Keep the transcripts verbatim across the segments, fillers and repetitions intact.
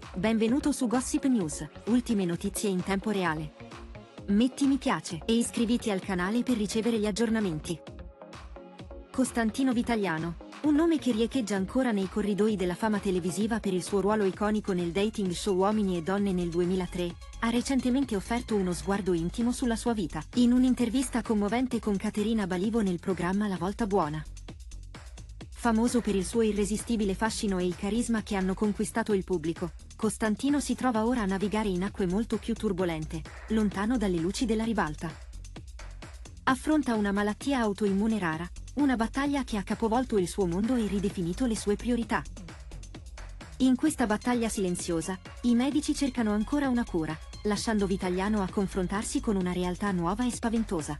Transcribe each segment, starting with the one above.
Benvenuto su Gossip News, ultime notizie in tempo reale. Metti mi piace e iscriviti al canale per ricevere gli aggiornamenti. Costantino Vitagliano, un nome che riecheggia ancora nei corridoi della fama televisiva per il suo ruolo iconico nel dating show Uomini e Donne nel duemilatré, ha recentemente offerto uno sguardo intimo sulla sua vita, in un'intervista commovente con Caterina Balivo nel programma La Volta Buona. Famoso per il suo irresistibile fascino e il carisma che hanno conquistato il pubblico, Costantino si trova ora a navigare in acque molto più turbolente, lontano dalle luci della ribalta. Affronta una malattia autoimmune rara, una battaglia che ha capovolto il suo mondo e ridefinito le sue priorità. In questa battaglia silenziosa, i medici cercano ancora una cura, lasciando Vitagliano a confrontarsi con una realtà nuova e spaventosa.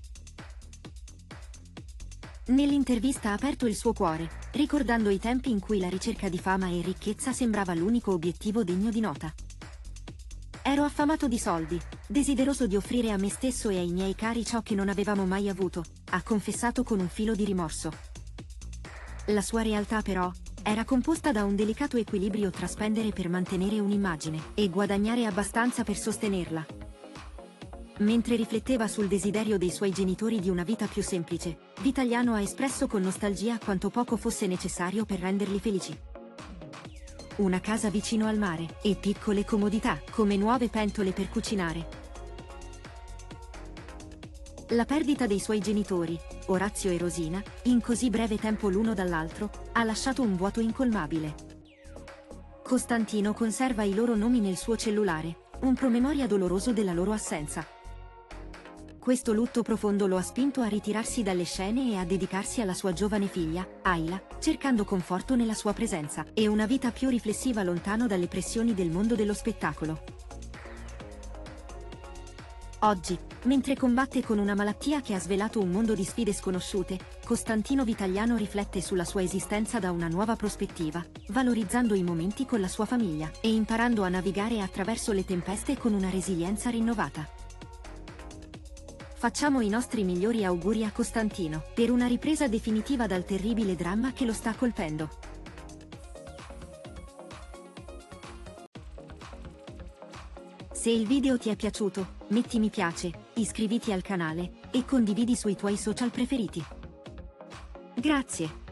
Nell'intervista ha aperto il suo cuore, ricordando i tempi in cui la ricerca di fama e ricchezza sembrava l'unico obiettivo degno di nota. Ero affamato di soldi, desideroso di offrire a me stesso e ai miei cari ciò che non avevamo mai avuto, ha confessato con un filo di rimorso. La sua realtà però era composta da un delicato equilibrio tra spendere per mantenere un'immagine e guadagnare abbastanza per sostenerla. Mentre rifletteva sul desiderio dei suoi genitori di una vita più semplice, Vitagliano ha espresso con nostalgia quanto poco fosse necessario per renderli felici. Una casa vicino al mare e piccole comodità, come nuove pentole per cucinare. La perdita dei suoi genitori, Orazio e Rosina, in così breve tempo l'uno dall'altro, ha lasciato un vuoto incolmabile. Costantino conserva i loro nomi nel suo cellulare, un promemoria doloroso della loro assenza. Questo lutto profondo lo ha spinto a ritirarsi dalle scene e a dedicarsi alla sua giovane figlia, Ayla, cercando conforto nella sua presenza e una vita più riflessiva lontano dalle pressioni del mondo dello spettacolo. Oggi, mentre combatte con una malattia che ha svelato un mondo di sfide sconosciute, Costantino Vitagliano riflette sulla sua esistenza da una nuova prospettiva, valorizzando i momenti con la sua famiglia e imparando a navigare attraverso le tempeste con una resilienza rinnovata. Facciamo i nostri migliori auguri a Costantino per una ripresa definitiva dal terribile dramma che lo sta colpendo. Se il video ti è piaciuto, metti mi piace, iscriviti al canale e condividi sui tuoi social preferiti. Grazie.